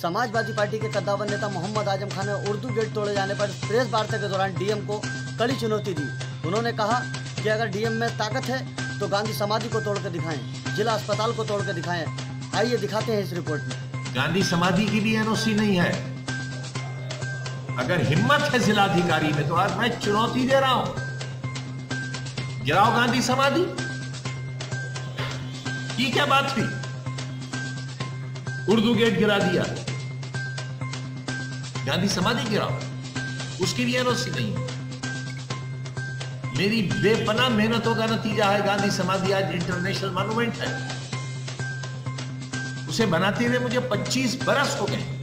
Samajwadi party के कद्दावर नेता मोहम्मद आजम खान ने उर्दू गेट तोड़े जाने पर प्रेस वार्ता के दौरान डीएम को कड़ी चुनौती दी। उन्होंने कहा कि अगर डीएम में ताकत है तो गांधी समाधि को तोड़कर दिखाएं, जिला अस्पताल को तोड़कर दिखाएं। आइए दिखाते हैं इस रिपोर्ट में। गांधी समाधि की भी एनओसी नहीं है। अगर हिम्मत है जिलाधिकारी में तो आज मैं चुनौती दे रहा हूं, गिराओ गांधी समाधि की। क्या बात हुई? उर्दू गेट गिरा दिया, गांधी समाधि गिराओ, उसकी भी एनओसी नहीं है। मेरी बेपनाह मेहनतों का नतीजा है गांधी समाधि आज इंटरनेशनल मॉन्यूमेंट है। उसे बनाते हुए मुझे 25 बरस हो गए।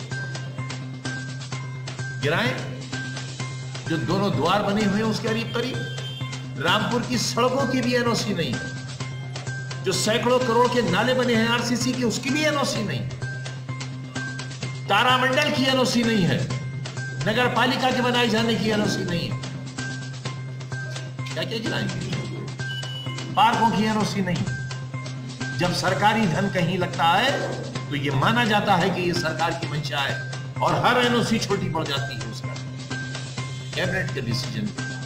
गिराएं, जो दोनों द्वार बने हुए हैं उसके करीब करीब। रामपुर की सड़कों की भी एनओसी नहीं है। जो सैकड़ों करोड़ के नाले बने हैं आरसीसी के, उसकी भी एनओसी नहीं। तारामंडल की एनओसी नहीं है। नगर पालिका के बनाए जाने की एनओसी नहीं है। क्या क्या गिराएंगे? पार्कों की एनओसी नहीं। जब सरकारी धन कहीं लगता है तो यह माना जाता है कि यह सरकार की मंशा है और हर एनओसी छोटी पड़ जाती है उसका। कैबिनेट के डिसीजन,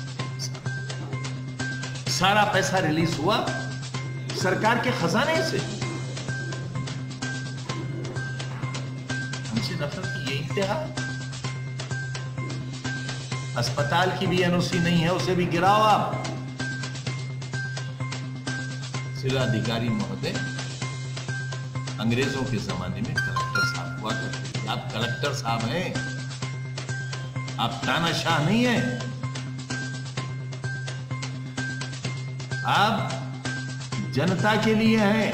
सारा पैसा रिलीज हुआ सरकार के खजाने से। हमसे नफरत की ये इंतहा। अस्पताल की भी एनओसी नहीं है, उसे भी गिराओ आप। जिलाधिकारी महोदय अंग्रेजों के जमाने में कलेक्टर साहब हुआ करते थे। आप कलेक्टर साहब हैं, आप तानाशाह नहीं हैं। आप जनता के लिए हैं।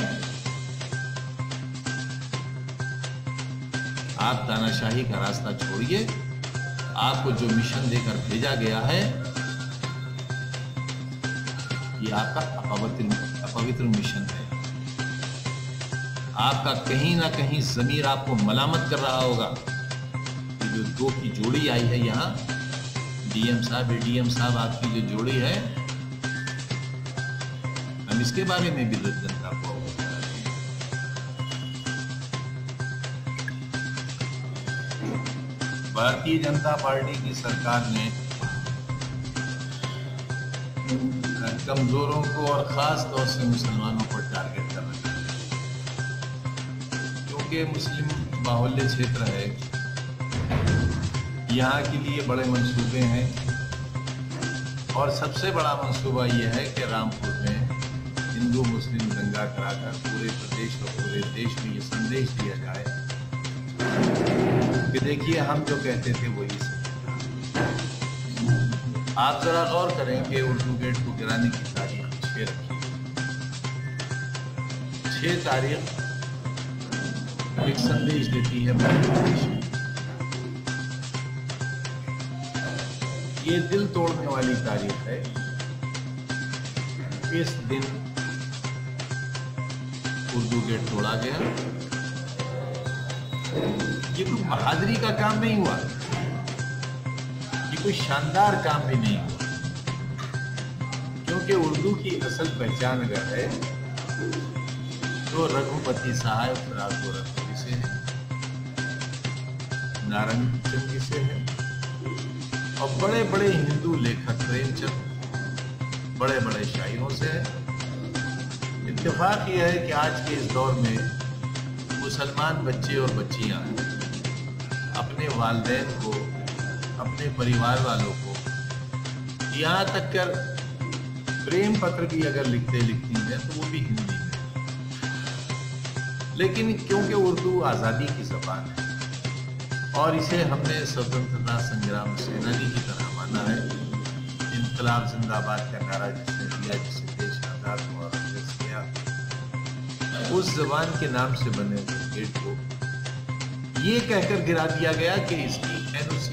आप तानाशाही का रास्ता छोड़िए। आपको जो मिशन देकर भेजा गया है ये आपका अपवित्र मिशन है। आपका कहीं ना कहीं ज़मीर आपको मलामत कर रहा होगा। ये जो दो की जोड़ी आई है यहाँ, डीएम साहब एडीएम साहब, आपकी जो जोड़ी है, हम इसके बारे में भी जनता को भारतीय जनता पार्टी की सरकार ने कमजोरों को और खास तौर से मुसलमानों को टारगेट कर रखा है। क्योंकि मुस्लिम बाहुल्य क्षेत्र है, यहाँ के लिए बड़े मंसूबे हैं और सबसे बड़ा मंसूबा यह है कि रामपुर में हिंदू मुस्लिम दंगा कराकर पूरे प्रदेश और पूरे देश में ये संदेश दिया जाए कि देखिए हम जो कहते थे वही सही। आप जरा गौर करें कि उर्दू गेट को गिराने की तारीख 6 रखी। 6 तारीख एक संदेश देती है प्रदेश में। ये दिल तोड़ने वाली तारीख है। इस दिन उर्दू गेट तोड़ा गया। ये कोई बहादुरी का काम नहीं हुआ, ये कोई शानदार काम भी नहीं हुआ। क्योंकि उर्दू की असल पहचान अगर है तो रघुपति साहब फरागोरखपुरी से है, नारायण चंद जी से है और बड़े बड़े हिंदू लेखक प्रेमचंद, बड़े बड़े शायरों से है। इत्तेफाक यह है कि आज के इस दौर में मुसलमान बच्चे और बच्चियां अपने वालिदैन को, अपने परिवार वालों को, यहाँ तक कर प्रेम पत्र भी अगर लिखती हैं तो वो भी हिंदी में। लेकिन क्योंकि उर्दू आज़ादी की ज़बान है और इसे हमने स्वतंत्रता संग्राम सेनानी की तरह माना है। इनकलाब जिंदाबाद का नारा जिसने दिया, जिसे देश आज़ाद हुआ, उस जबान के नाम से बने गेट को ये कहकर गिरा दिया गया कि इसकी एनओसी